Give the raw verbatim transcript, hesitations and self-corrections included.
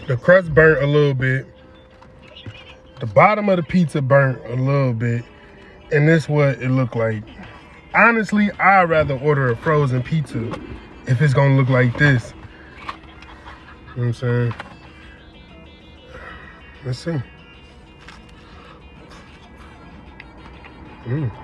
The crust burnt a little bit. The bottom of the pizza burnt a little bit. And this is what it looked like. Honestly, I'd rather order a frozen pizza if it's gonna look like this. You know what I'm saying? Let's see. Mm.